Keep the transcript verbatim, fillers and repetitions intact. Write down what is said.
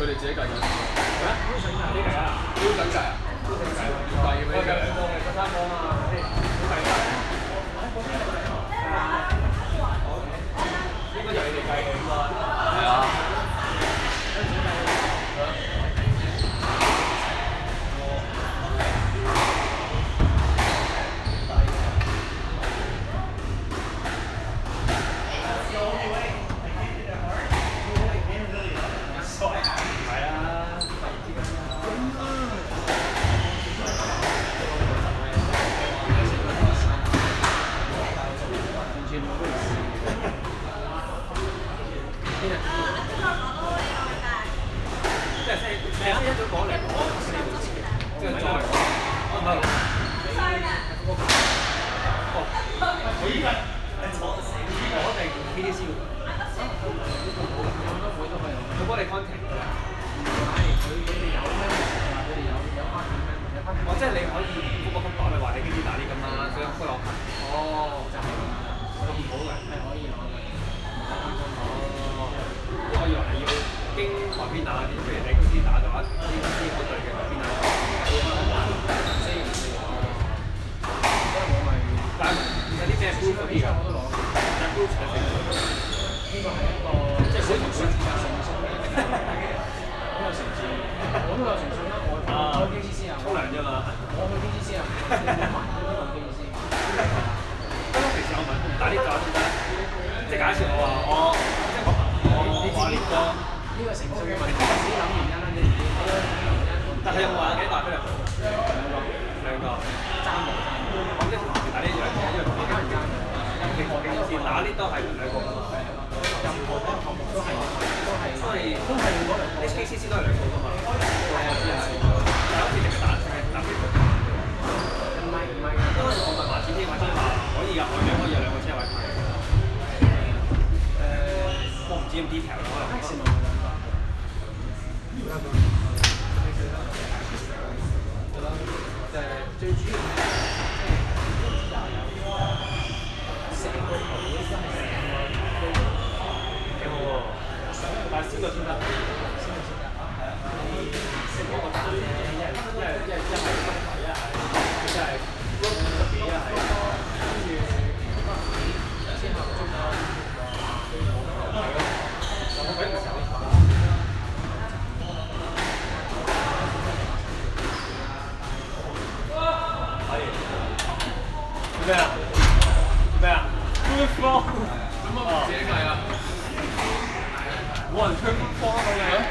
哋自己計緊。係啊，標準計啲計啊，標準計啊，標準計喎，要計嘅咩計？兩個係十三個啊嘛，係咪先？好計㗎。應該就係你哋計嘅應該。係啊。H K C C 都係兩個㗎嘛，係啊，係啊，但係好似淨係打淨係打飛盤。唔係唔係，因為我問華子添，華子話可以啊，外邊可以有兩個車位排。誒，我唔知咁 detail 咯，可能。誒，最主要係成個球會真係成個幾好喎，但係先到先得。咩啊？咩啊？推方？咁啊自己計啊！冇人推方嘅。